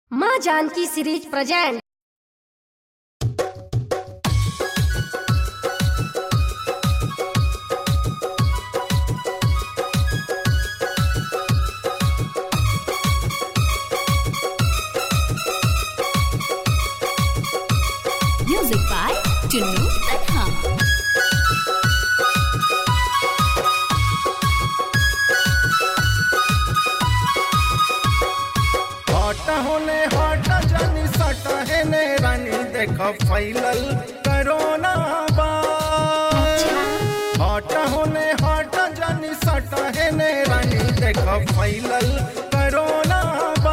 माँ Janaki series present. Music by Tunnu Tanha. हट होने हट जानी सट है ने रानी देख फैलल कोरोना बा। हट होने हट जानी सट है ने रानी देख फैलल कोरोना बा।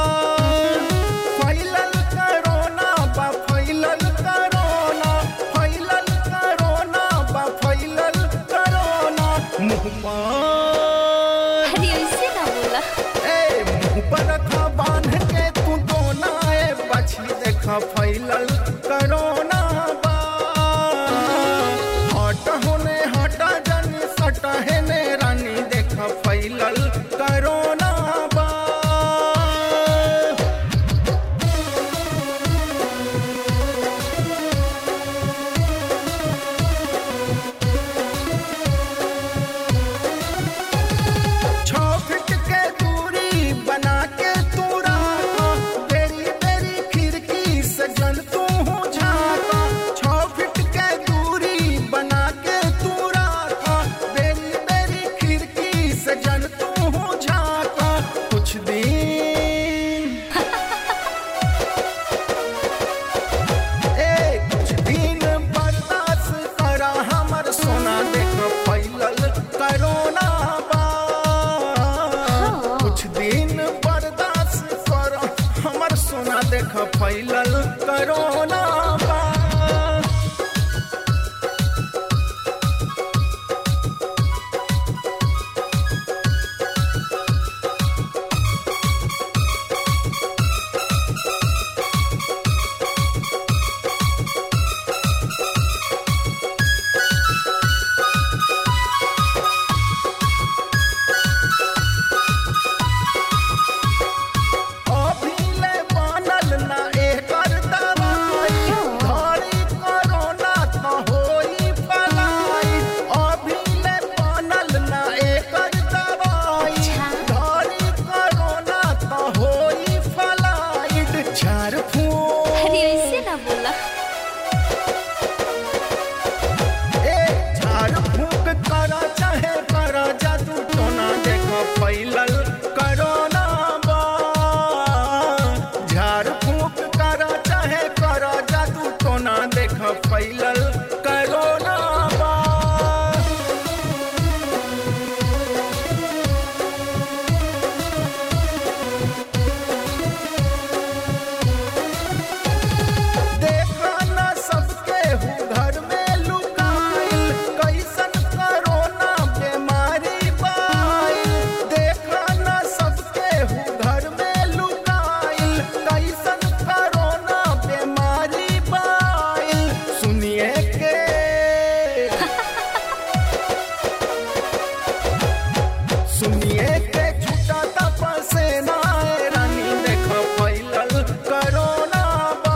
फैलल कोरोना बा, फैलल कोरोना, फैलल कोरोना बा, फैलल कोरोना। मुँह पर अरे ऐसे ना बोला। पर था बांध के तू दोना बची देखा फैलल कोरोना बा। हट होने हटा जानी सट है ने रानी देखा फैलल कोरोना बा। देख फैलल कोरोना बा। फैलल कोरोना बा। झाड़ फूक करा चाहे करा जादू टोना देख फैलल कोरोना बा। देखा ना सबके हूँ घर में लुकाइल कैसन कोरोना बीमारी सुनिए के छूटा तपसे ना रानी देख फैलल कोरोना बा।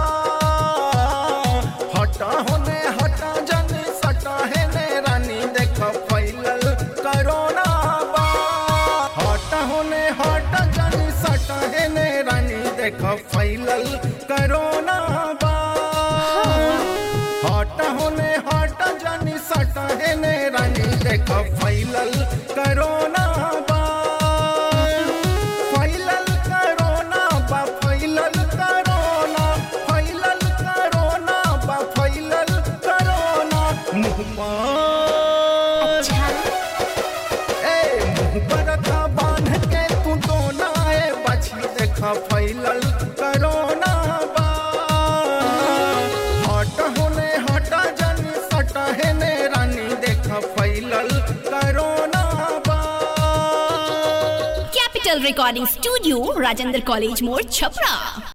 हटा होने हटा जन सटा है ने रानी देख फैलल कोरोना बा। हटा होने हटा जन सटा है ने रानी देख फैलल कोरोना बा। हटा होने हटा जन सटा है ने रानी देख फैलल कोरोना बा। फैलल कोरोना बा, फैलल कोरोना, फैलल कोरोना बा, फैलल कोरोना। मुँह पर था बांध के तू दोना बची देखा फैलल कोरोना बा। हट होने हटा जन सट है ने रानी देखा फैलल कोरोना बा। Capital Recording Studio, Rajendra College More, Chhapra.